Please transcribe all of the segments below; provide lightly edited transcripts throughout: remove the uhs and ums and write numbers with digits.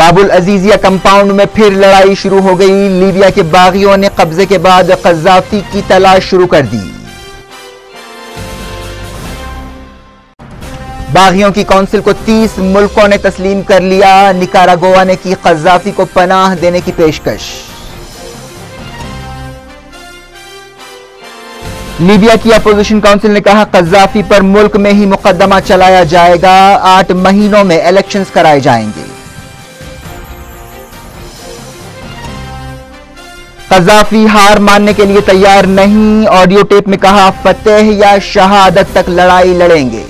बाबुल Azizia compound में फिर लड़ाई शुरू हो गई। लीबिया के बागियों ने कब्जे के बाद कज़ाफी की तलाश शुरू कर दी। बागियों की काउंसिल को 30 मुल्कों ने तस्लीम कर लिया। निकारागुआ ने की कज़ाफी को पनाह देने की पेशकश। लीबिया की अपोजिशन काउंसिल ने कहा कज़ाफी पर मुल्क में ही मुकदमा चलाया जाएगा। 8 महीनों में इलेक्शंस कराए जाएंगे। कज़ाफी हार मानने के लिए तैयार नहीं। ऑडियो टेप में कहा फतेह या शहादत तक लड़ाई लड़ेंगे।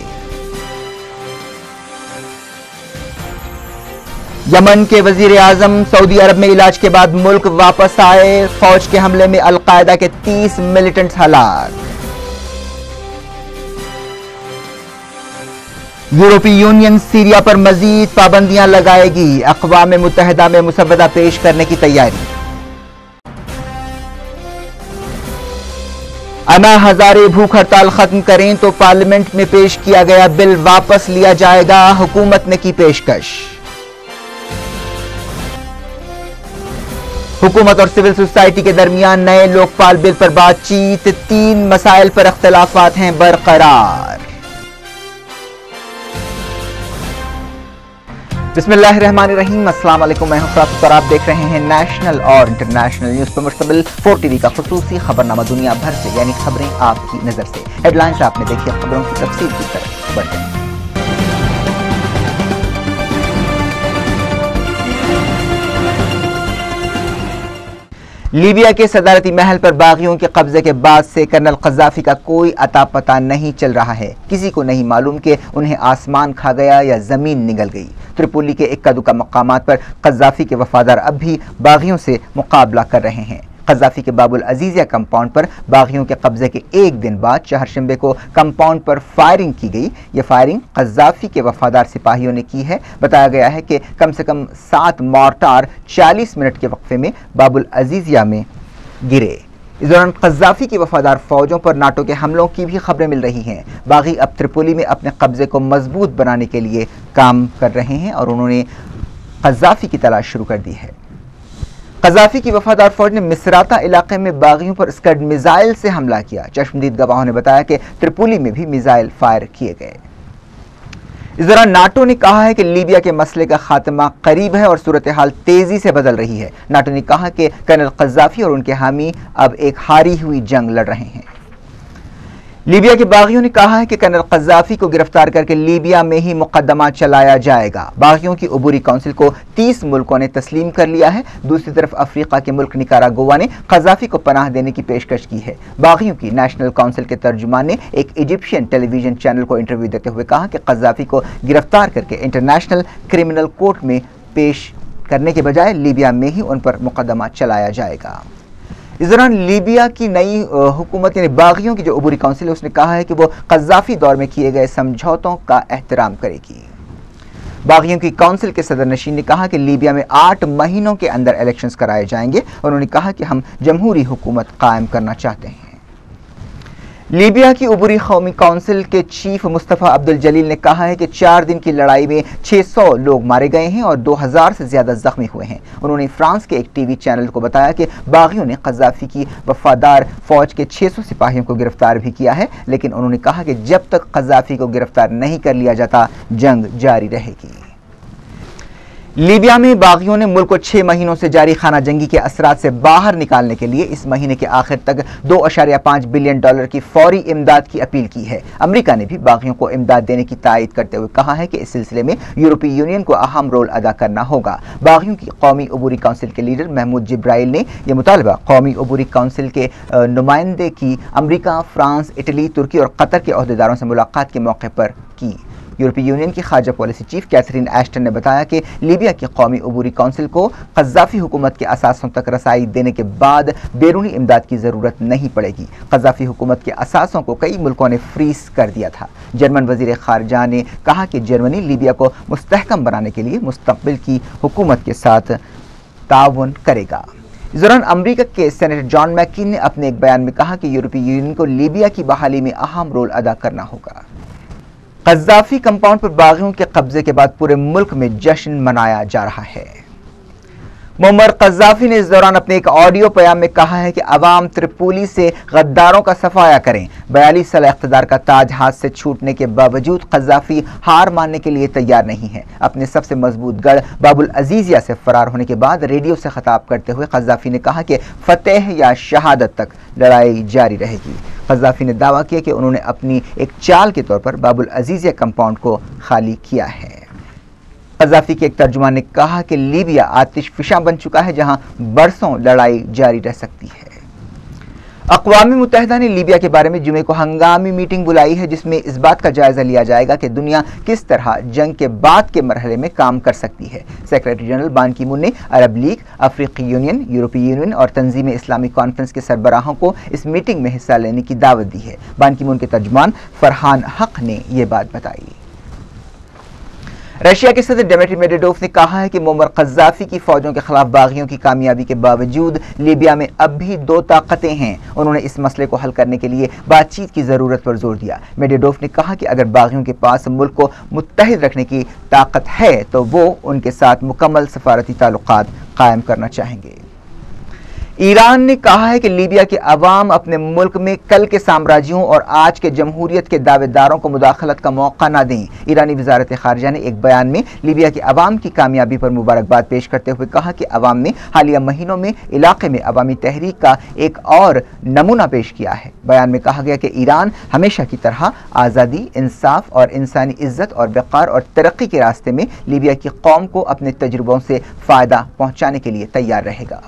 यमन के वजीर आजम सऊदी अरब में इलाज के बाद मुल्क वापस आए। फौज के हमले में अलकायदा के 30 मिलिटेंट्स हलाक। यूरोपीय यूनियन सीरिया पर मजीद पाबंदियां लगाएगी। अक़वाम मुत्तहिदा में मुसव्वदा पेश करने की तैयारी। अन्ना हजारे भूख हड़ताल खत्म करें तो पार्लियामेंट में पेश किया गया बिल वापस लिया जाएगा। हुकूमत ने की पेशकश। हुकूमत और सिविल सोसाइटी के दरमियान नए लोकपाल बिल पर बातचीत। 3 मसाइल पर अख्तिलाफात हैं बरकरार। बिस्मिल्लाहिर्रहमानिर्रहीम। अस्सलाम वालेकुम। मैं हूं फारूक और आप देख रहे हैं नेशनल और इंटरनेशनल न्यूज पर मुश्तमिल 4 टीवी का खुसूसी खबरनामा दुनिया भर से, यानी खबरें आपकी नजर से। हेडलाइंस आपने देखी, खबरों की तफसील की तरफ बढ़ते हैं। लीबिया के सदारती महल पर बागियों के कब्जे के बाद से कर्नल कज़ाफी का कोई अता पता नहीं चल रहा है। किसी को नहीं मालूम कि उन्हें आसमान खा गया या जमीन निगल गई। त्रिपोली के इक्का दुक्का मकामात पर कज़ाफी के वफादार अब भी बागियों से मुकाबला कर रहे हैं। कज़ाफी के बाबुल अजीजिया कंपाउंड पर बागियों के कब्जे के एक दिन बाद चहारशंबे को कंपाउंड पर फायरिंग की गई। यह फायरिंग कज़ाफी के वफादार सिपाहियों ने की है। बताया गया है कि कम से कम 7 मोर्टार 40 मिनट के वक्फे में बाबुल अजीजिया में गिरे। इस दौरान कज़ाफी की वफादार फौजों पर नाटो के हमलों की भी खबरें मिल रही हैं। बागी अब त्रिपोली में अपने कब्जे को मजबूत बनाने के लिए काम कर रहे हैं और उन्होंने कज़ाफी की तलाश शुरू कर दी है। कज़ाफी की वफादार फौज ने मिसराता इलाके में बागियों पर स्कड मिसाइल से हमला किया। चश्मदीद गवाहों ने बताया कि त्रिपोली में भी मिसाइल फायर किए गए। इस दौरान नाटो ने कहा है कि लीबिया के मसले का खात्मा करीब है और सूरत हाल तेजी से बदल रही है। नाटो ने कहा कि कर्नल कज़ाफी और उनके हामी अब एक हारी हुई जंग लड़ रहे हैं। लीबिया के बागियों ने कहा है कि कर्नल कज़ाफी को गिरफ्तार करके लीबिया में ही मुकदमा चलाया जाएगा। बागियों की उबूरी काउंसिल को 30 मुल्कों ने तस्लीम कर लिया है। दूसरी तरफ अफ्रीका के मुल्क निकारागुआ ने कज़ाफी को पनाह देने की पेशकश की है। बागियों की नेशनल काउंसिल के तर्जुमान ने एक इजिप्शियन टेलीविजन चैनल को इंटरव्यू देते हुए कहा कि कज़ाफी को गिरफ्तार करके इंटरनेशनल क्रिमिनल कोर्ट में पेश करने के बजाय लीबिया में ही उन पर मुकदमा चलाया जाएगा। इस दौरान लीबिया की नई हुकूमत यानी बागियों की जो उबूरी काउंसिल है उसने कहा है कि वो कज़ाफी दौर में किए गए समझौतों का एहतराम करेगी। बागियों की काउंसिल के सदर नशीन ने कहा कि लीबिया में 8 महीनों के अंदर इलेक्शंस कराए जाएंगे और उन्होंने कहा कि हम जमहूरी हुकूमत कायम करना चाहते हैं। लीबिया की उबूरी कौमी काउंसिल के चीफ मुस्तफ़ा अब्दुल जलील ने कहा है कि 4 दिन की लड़ाई में 600 लोग मारे गए हैं और 2000 से ज्यादा जख्मी हुए हैं। उन्होंने फ्रांस के एक टीवी चैनल को बताया कि बागियों ने कज़ाफी की वफादार फौज के 600 सिपाहियों को गिरफ्तार भी किया है, लेकिन उन्होंने कहा कि जब तक कज़ाफी को गिरफ्तार नहीं कर लिया जाता जंग जारी रहेगी। लीबिया में बागियों ने मुल्क को 6 महीनों से जारी खाना जंगी के असरात से बाहर निकालने के लिए इस महीने के आखिर तक $2.5 बिलियन की फौरी इमदाद की अपील की है। अमेरिका ने भी बागियों को इमदाद देने की तायद करते हुए कहा है कि इस सिलसिले में यूरोपीय यूनियन को अहम रोल अदा करना होगा। बागियों की कौमी उबूरी काउंसिल के लीडर महमूद जिब्राइल ने यह मुतालबा कौमी उबूरी काउंसिल के नुमाइंदे की अमेरिका, फ्रांस, इटली, तुर्की और कतर के अहदेदारों से मुलाकात के मौके पर की। यूरोपीय यूनियन की खारजा पॉलिसी चीफ कैथरीन एश्टन ने बताया कि लीबिया की कौमी उबूरी काउंसिल को कज़ाफी हुकूमत के असासों तक रसाई देने के बाद बैरूनी इमदाद की ज़रूरत नहीं पड़ेगी। कज़ाफी हुकूमत के असासों को कई मुल्कों ने फ्रीज कर दिया था। जर्मन वजीर खारजा ने कहा कि जर्मनी लीबिया को मुस्तहकम बनाने के लिए मुस्तक़बिल की हुकूमत के साथ ताउन करेगा। इस दौरान अमरीका के सेनेटर जॉन मैकिन ने अपने एक बयान में कहा कि यूरोपीय यूनियन को लीबिया की बहाली में अहम रोल अदा करना होगा। कज़ाफी कंपाउंड पर बागियों के कब्जे के बाद पूरे मुल्क में जश्न मनाया जा रहा है। मुअम्मर कज़ाफ़ी ने इस दौरान अपने एक ऑडियो बयान में कहा है कि अवाम त्रिपोली से गद्दारों का सफाया करें। 42 साल इक़्तिदार का ताज हाथ से छूटने के बावजूद कज़ाफ़ी हार मानने के लिए तैयार नहीं है। अपने सबसे मजबूत गढ़ बाबुल अजीज़िया से फरार होने के बाद रेडियो से खिताब करते हुए कज़ाफ़ी ने कहा कि फतेह या शहादत तक लड़ाई जारी रहेगी। कज़ाफ़ी ने दावा किया कि उन्होंने अपनी एक चाल के तौर पर बाबुल अजीज़िया कंपाउंड को खाली किया है। कज़ाफ़ी के एक तर्जुमान ने कहा कि लीबिया आतिश फिशा बन चुका है, जहां बरसों लड़ाई जारी रह सकती है। अक़वाम मुत्तहिदा ने लीबिया के बारे में जुमे को हंगामी मीटिंग बुलाई है, जिसमें इस बात का जायजा लिया जाएगा कि दुनिया किस तरह जंग के बाद के मरहले में काम कर सकती है। सेक्रेटरी जनरल बान की मून ने अरब लीग, अफ्रीकी यूनियन, यूरोपीय यूनियन और तंजीम इस्लामी कॉन्फ्रेंस के सरबराहों को इस मीटिंग में हिस्सा लेने की दावत दी है। बान की मून के तर्जुमान फरहान हक ने यह बात बताई। रशिया के सदर दिमित्री मेदवेदेव ने कहा है कि मुअम्मर कज़ाफ़ी की फौजों के खिलाफ बागियों की कामयाबी के बावजूद लीबिया में अब भी दो ताकतें हैं। उन्होंने इस मसले को हल करने के लिए बातचीत की ज़रूरत पर जोर दिया। मेदवेदेव ने कहा कि अगर बागियों के पास मुल्क को मुत्तहिद रखने की ताकत है तो वो उनके साथ मुकम्मल सफारती ताल्लुकात कायम करना चाहेंगे। ईरान ने कहा है कि लीबिया के अवाम अपने मुल्क में कल के साम्राज्यों और आज के जमहूरियत के दावेदारों को मुदाखलत का मौका न दें। ईरानी वजारत खारजा ने एक बयान में लीबिया के अवाम की कामयाबी पर मुबारकबाद पेश करते हुए कहा कि अवाम ने हालिया महीनों में इलाके में अवामी तहरीक का एक और नमूना पेश किया है। बयान में कहा गया कि ईरान हमेशा की तरह आज़ादी, इंसाफ और इंसानी इज्जत और वक़ार और तरक्की के रास्ते में लीबिया की कौम को अपने तजुर्बों से फ़ायदा पहुँचाने के लिए तैयार रहेगा।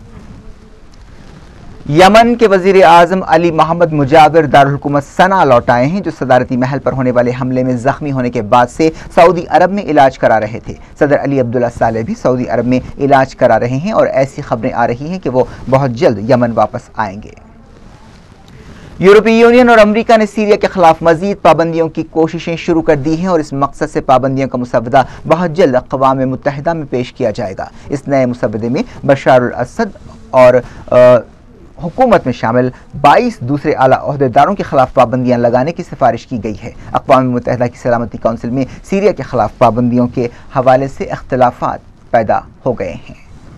यमन के वजीर आजम अली मोहम्मद मुजाविर दारुल हुकूमत सना लौट आए हैं, जो सदारती महल पर होने वाले हमले में जख्मी होने के बाद से सऊदी अरब में इलाज करा रहे थे। सदर अली अब्दुल्ला सालेह भी सऊदी अरब में इलाज करा रहे हैं और ऐसी खबरें आ रही हैं कि वो बहुत जल्द यमन वापस आएंगे। यूरोपीय यूनियन और अमेरिका ने सीरिया के खिलाफ मजीद पाबंदियों की कोशिशें शुरू कर दी हैं और इस मकसद से पाबंदियों का मुसवदा बहुत जल्द अक़वाम मुत्तहिदा में पेश किया जाएगा। इस नए मुसवदे में बशार अल असद और हुकूमत में शामिल 22 दूसरे आला ओहदेदारों के खिलाफ पाबंदियां लगाने की सिफारिश की गई है। अक़वाम मुत्तहिदा की सलामती कौंसिल में सीरिया के खिलाफ पाबंदियों के हवाले से इख्तिलाफात पैदा हो गए हैं।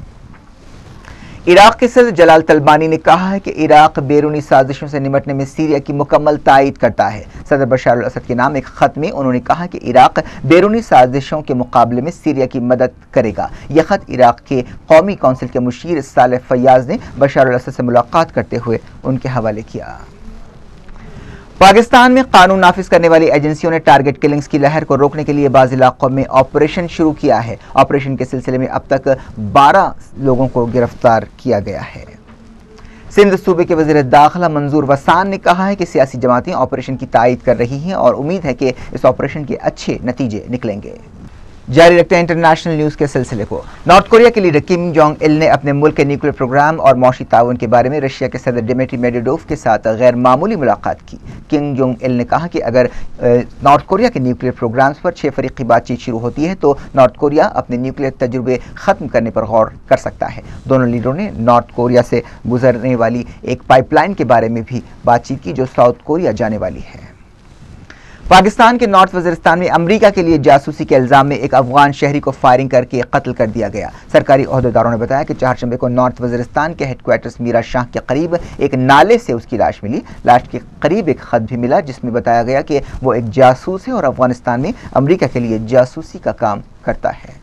इराक के सदर जलाल तलबानी ने कहा है कि इराक बैरूनी साजिशों से निपटने में सीरिया की मुकम्मल तायीद करता है। सदर बशार अल असद के नाम एक खत में उन्होंने कहा कि इराक बैरूनी साजिशों के मुकाबले में सीरिया की मदद करेगा। यह खत इराक के कौमी कौंसिल के मुशीर सालेह फयाज ने बशार अल असद से मुलाकात करते हुए उनके हवाले किया। पाकिस्तान में कानून नाफिज करने वाली एजेंसियों ने टारगेट किलिंग्स की लहर को रोकने के लिए बाज़ इलाकों में ऑपरेशन शुरू किया है। ऑपरेशन के सिलसिले में अब तक 12 लोगों को गिरफ्तार किया गया है। सिंध सूबे के वज़ीर दाखिला मंजूर वसान ने कहा है कि सियासी जमातें ऑपरेशन की तायीद कर रही हैं और उम्मीद है कि इस ऑपरेशन के अच्छे नतीजे निकलेंगे। जारी रखते हैं इंटरनेशनल न्यूज़ के सिलसिले को। नॉर्थ कोरिया के लीडर किम जोंग इल ने अपने मुल्क के न्यूक्लियर प्रोग्राम और मौशी ताउन के बारे में रशिया के सदर दिमित्री मेदवेदेव के साथ गैर मामूली मुलाकात की। किम जोंग इल ने कहा कि अगर नॉर्थ कोरिया के न्यूक्लियर प्रोग्राम्स पर 6 फरीकी बातचीत शुरू होती है तो नॉर्थ कोरिया अपने न्यूक्लियर तजुर्बे ख़त्म करने पर गौर कर सकता है। दोनों लीडरों ने नॉर्थ कोरिया से गुजरने वाली एक पाइपलाइन के बारे में भी बातचीत की, जो साउथ कोरिया जाने वाली है। पाकिस्तान के नॉर्थ वज़ीरिस्तान में अमेरिका के लिए जासूसी के इल्ज़ाम में एक अफगान शहरी को फायरिंग करके कत्ल कर दिया गया। सरकारी ओहदेदारों ने बताया कि 4 शंबे को नॉर्थ वज़ीरिस्तान के हेडक्वार्टर्स मीरा शाह के करीब एक नाले से उसकी लाश मिली। लाश के करीब एक खत भी मिला जिसमें बताया गया कि वो एक जासूस है और अफगानिस्तान में अमेरिका के लिए जासूसी का काम करता है।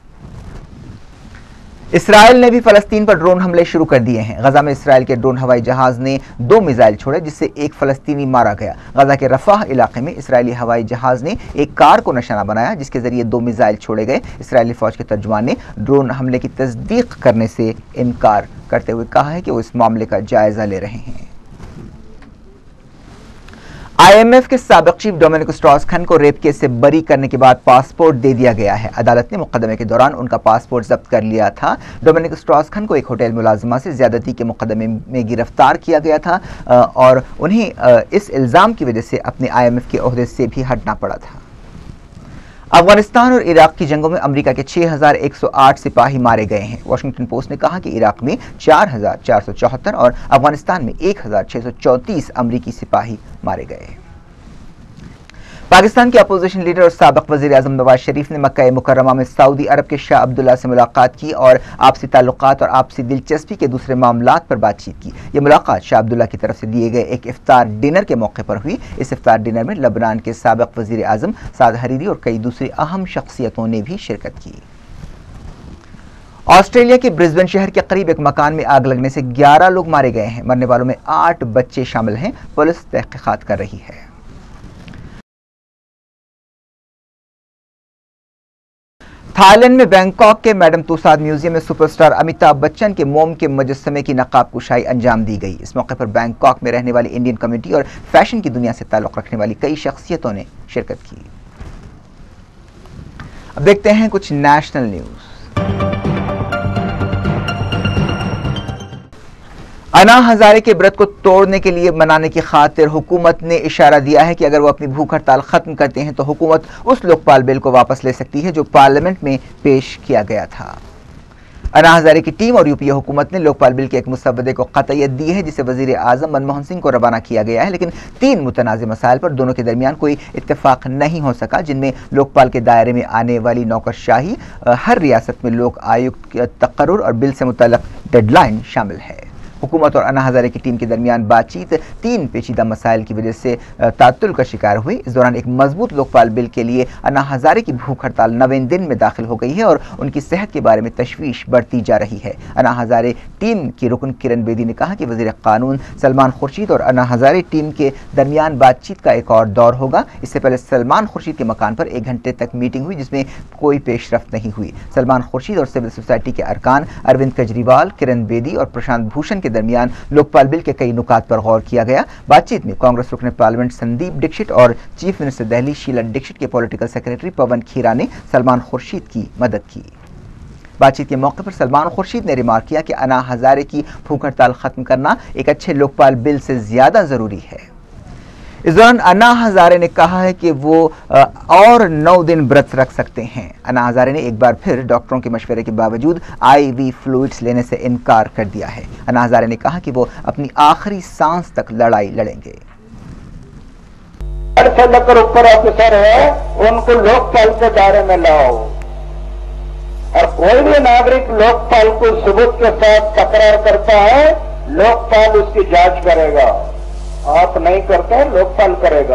इसराइल ने भी फ़लस्तीन पर ड्रोन हमले शुरू कर दिए हैं। गजा में इसराइल के ड्रोन हवाई जहाज़ ने 2 मिसाइल छोड़े, जिससे एक फ़लस्तीनी मारा गया। गजा के रफ़ाह इलाके में इसराइली हवाई जहाज़ ने एक कार को निशाना बनाया, जिसके ज़रिए 2 मिसाइल छोड़े गए। इसराइली फ़ौज के तर्जुमान ने ड्रोन हमले की तस्दीक करने से इनकार करते हुए कहा है कि वो इस मामले का जायज़ा ले रहे हैं। IMF के साबिक चीफ डोमिनिक स्ट्रॉस-खान को रेप केस से बरी करने के बाद पासपोर्ट दे दिया गया है। अदालत ने मुकदमे के दौरान उनका पासपोर्ट जब्त कर लिया था। डोमिनिक स्ट्रॉस-खान को एक होटल मुलाजिमा से ज्यादती के मुकदमे में गिरफ्तार किया गया था और उन्हें इस इल्ज़ाम की वजह से अपने IMF के ओहदे से भी हटना पड़ा था। अफगानिस्तान और इराक की जंगों में अमेरिका के 6108 सिपाही मारे गए हैं। वाशिंगटन पोस्ट ने कहा कि इराक में 4474 और अफगानिस्तान में 1634 अमेरिकी सिपाही मारे गए। पाकिस्तान के अपोजिशन लीडर और साबिक वज़ीर आज़म नवाज शरीफ ने मक्का मुकर्रमा में सऊदी अरब के शाह अब्दुल्ला से मुलाकात की और आपसी ताल्लुकात और आपसी दिलचस्पी के दूसरे मामलात पर बातचीत की। यह मुलाकात शाह अब्दुल्ला की तरफ से दिए गए एक इफ्तार डिनर के मौके पर हुई। इस इफ्तार डिनर में लबनान के साबिक वज़ीर आज़म साद हरीरी और कई दूसरी अहम शख्सियतों ने भी शिरकत की। ऑस्ट्रेलिया के ब्रिस्बेन शहर के करीब एक मकान में आग लगने से 11 लोग मारे गए हैं। मरने वालों में 8 बच्चे शामिल हैं। पुलिस तहकीकात कर रही है। थाईलैंड में बैंकॉक के मैडम तुसाद म्यूजियम में सुपरस्टार अमिताभ बच्चन के मोम के मुजस्समे की नकाब कुशाई अंजाम दी गई। इस मौके पर बैंकॉक में रहने वाली इंडियन कम्युनिटी और फैशन की दुनिया से ताल्लुक रखने वाली कई शख्सियतों ने शिरकत की। अब देखते हैं कुछ नेशनल न्यूज। अन्ना हजारे के व्रत को तोड़ने के लिए मनाने की खातिर हुकूमत ने इशारा दिया है कि अगर वो अपनी भूख हड़ताल खत्म करते हैं तो हुकूमत उस लोकपाल बिल को वापस ले सकती है जो पार्लियामेंट में पेश किया गया था। अन्ना हजारे की टीम और यूपीए हुकूमत ने लोकपाल बिल के एक मुसवदे को कतईयत दी है जिसे वजीर आजम मनमोहन सिंह को रवाना किया गया है, लेकिन 3 मुतनाज़ मसाइल पर दोनों के दरमियान कोई इत्तेफाक नहीं हो सका, जिनमें लोकपाल के दायरे में आने वाली नौकरशाही, हर रियासत में लोक आयुक्त तकर्रुर और बिल से मुतल्लक डेडलाइन शामिल है। हुकूमत और अन्ना हजारे की टीम के दरमियान बातचीत 3 पेचीदा मसाइल की वजह से तातुल का शिकार हुई। इस दौरान एक मजबूत लोकपाल बिल के लिए अन्ना हजारे की भूख हड़ताल 9वें दिन में दाखिल हो गई है और उनकी सेहत के बारे में तशवीश बढ़ती जा रही है। अन्ना हजारे टीम की रुकन किरण बेदी ने कहा कि वजीर कानून सलमान खुर्शीद और अन्ना हजारे टीम के दरमियान बातचीत का एक और दौर होगा। इससे पहले सलमान खुर्शीद के मकान पर 1 घंटे तक मीटिंग हुई जिसमें कोई पेशरफ्त नहीं हुई। सलमान खुर्शीद और सिविल सोसाइटी के अरकान अरविंद केजरीवाल, किरण बेदी और प्रशांत भूषण के दरमियान लोकपाल बिल के कई नुकात पर गौर किया गया। बातचीत में कांग्रेस रुकन पार्लियामेंट संदीप दीक्षित और चीफ मिनिस्टर दिल्ली शीला दीक्षित के पॉलिटिकल सेक्रेटरी पवन खेरा ने सलमान खुर्शीद की मदद की। बातचीत के मौके पर सलमान खुर्शीद ने रिमार्क किया कि अन्ना हजारे की भूख हड़ताल खत्म करना एक अच्छे लोकपाल बिल से ज्यादा जरूरी है। इस दौरान अन्ना हजारे ने कहा है कि वो और 9 दिन व्रत रख सकते हैं। अन्ना हजारे ने एक बार फिर डॉक्टरों के मशवरे के बावजूद IV फ्लूइड्स लेने से इनकार कर दिया है। अन्ना हजारे ने कहा कि वो अपनी आखिरी सांस तक लड़ाई लड़ेंगे। से लेकर ऊपर ऑफिसर है उनको लोकपाल के दायरे में लाओ और कोई भी नागरिक लोकपाल को सबूत के साथ तकरार करता है, लोकपाल उसकी जांच करेगा। आप नहीं करते, लोकपाल करेगा।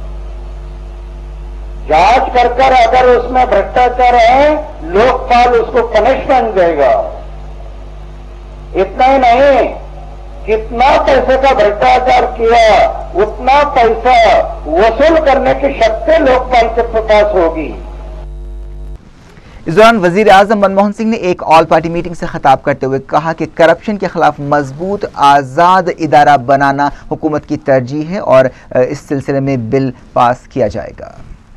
जांच कर अगर उसमें भ्रष्टाचार है, लोकपाल उसको पनिशमेंट देगा। इतना ही नहीं, कितना पैसे का भ्रष्टाचार किया उतना पैसा वसूल करने की शक्ति लोकपाल के पास होगी। इस दौरान वजीर आजम मनमोहन सिंह ने एक ऑल पार्टी मीटिंग से खिताब करते हुए कहा कि करप्शन के खिलाफ मजबूत आज़ाद इदारा बनाना हुकूमत की तरजीह है और इस सिलसिले में बिल पास किया जाएगा।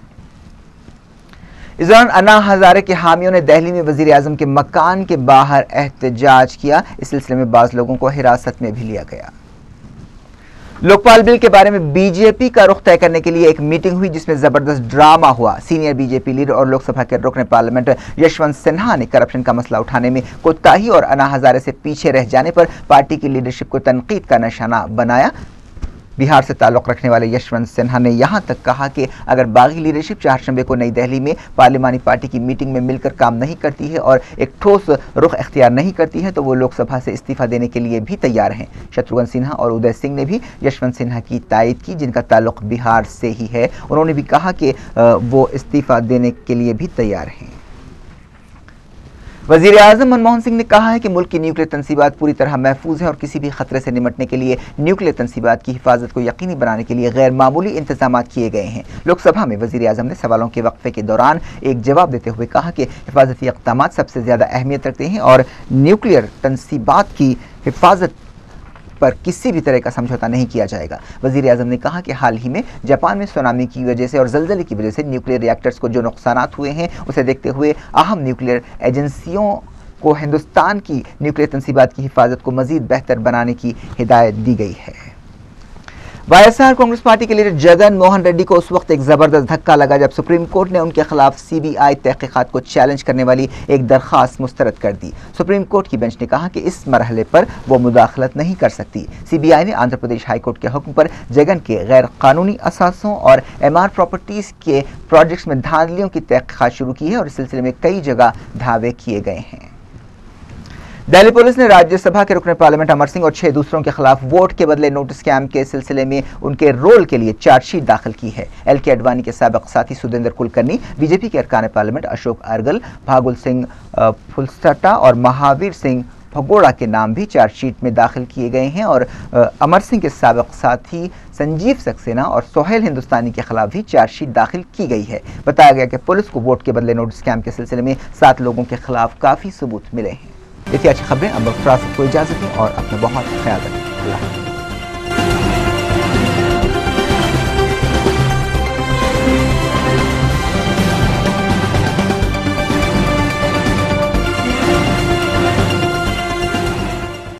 इस दौरान अन्ना हजारे के हामियों ने दिल्ली में वजीर आजम के मकान के बाहर एहतजाज किया। इस सिलसिले में बाज़ लोगों को हिरासत में भी लिया गया। लोकपाल बिल के बारे में बीजेपी का रुख तय करने के लिए एक मीटिंग हुई जिसमें जबरदस्त ड्रामा हुआ। सीनियर बीजेपी लीडर और लोकसभा के रुकन पार्लियामेंट यशवंत सिन्हा ने करप्शन का मसला उठाने में कोताही और अन्ना हजारे से पीछे रह जाने पर पार्टी की लीडरशिप को तनकीद का निशाना बनाया। बिहार से ताल्लुक़ रखने वाले यशवंत सिन्हा ने यहां तक कहा कि अगर बागी लीडरशिप चारशंबे को नई दिल्ली में पार्लिमानी पार्टी की मीटिंग में मिलकर काम नहीं करती है और एक ठोस रुख इख्तियार नहीं करती है तो वो लोकसभा से इस्तीफा देने के लिए भी तैयार हैं। शत्रुघ्न सिन्हा और उदय सिंह ने भी यशवंत सिन्हा की तायद की, जिनका ताल्लुक़ बिहार से ही है। उन्होंने भी कहा कि वो इस्तीफा देने के लिए भी तैयार हैं। वजीर आजम मनमोहन सिंह ने कहा है कि मुल्क की न्यूक्लियर तनसीबात पूरी तरह महफूज है और किसी भी खतरे से निमटने के लिए न्यूक्लियर तनसीबात की हिफाजत को यकीनी बनाने के लिए गैर मामूली इंतजाम किए गए हैं। लोकसभा में वजीर आजम ने सवालों के वक्फे के दौरान एक जवाब देते हुए कहा कि हिफाजती इक़दाम सबसे ज़्यादा अहमियत रखते हैं और न्यूक्लियर तनसीबात की हिफाजत पर किसी भी तरह का समझौता नहीं किया जाएगा। वजीर आजम ने कहा कि हाल ही में जापान में सुनामी की वजह से और जलजले की वजह से न्यूक्लियर रिएक्टर्स को जो नुकसानात हुए हैं उसे देखते हुए अहम न्यूक्लियर एजेंसियों को हिंदुस्तान की न्यूक्लियर तनसीबात की हिफाजत को मज़ीद बेहतर बनाने की हिदायत दी गई है। वाईएसआर कांग्रेस पार्टी के लीडर जगन मोहन रेड्डी को उस वक्त एक जबरदस्त धक्का लगा जब सुप्रीम कोर्ट ने उनके खिलाफ सीबीआई तहकीकात को चैलेंज करने वाली एक दरखास्त मुस्तरद कर दी। सुप्रीम कोर्ट की बेंच ने कहा कि इस मरहले पर वो मुदाखलत नहीं कर सकती। सीबीआई ने आंध्र प्रदेश हाईकोर्ट के हुक्म पर जगन के गैर कानूनी असासों और एमआर प्रॉपर्टीज के प्रोजेक्ट्स में धांधलियों की तहकीकात शुरू की है और इस सिलसिले में कई जगह दावे किए गए हैं। दिल्ली पुलिस ने राज्यसभा के रुकन पार्लियामेंट अमर सिंह और 6 दूसरों के खिलाफ वोट के बदले नोट स्कैम के सिलसिले में उनके रोल के लिए चार्जशीट दाखिल की है। एल के अडवाणी के साबिक साथी सुदेंद्र कुलकर्णी, बीजेपी के अरकान पार्लियामेंट अशोक अर्गल, भागुल सिंह फुलस्टा और महावीर सिंह भगोड़ा के नाम भी चार्जशीट में दाखिल किए गए हैं और अमर सिंह के साबिक साथी संजीव सक्सेना और सोहेल हिंदुस्तानी के खिलाफ भी चार्जशीट दाखिल की गई है। बताया गया कि पुलिस को वोट के बदले नोट स्कैम के सिलसिले में 7 लोगों के खिलाफ काफी सबूत मिले हैं। इतनी अच्छी खबरें अब को इजाजत दें और अपना बहुत ख्याल रखें।